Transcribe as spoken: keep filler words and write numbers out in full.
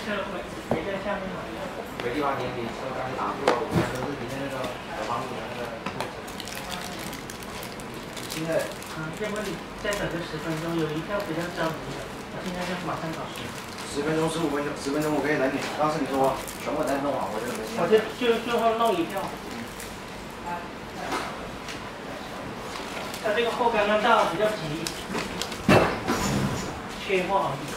车尾围在下面嘛。 没地方停，你车刚打住了，我们都是停在那个小房子的那个位置。现在， 嗯，要不你再等个十分钟，有一票比较着急的，我现在就马上搞事。 十分钟、十五分钟、十分钟我可以等你。当时你说我全部再弄完，我就没事。 我就就最后弄一票。他这个后杆呢到比较急，缺货而已。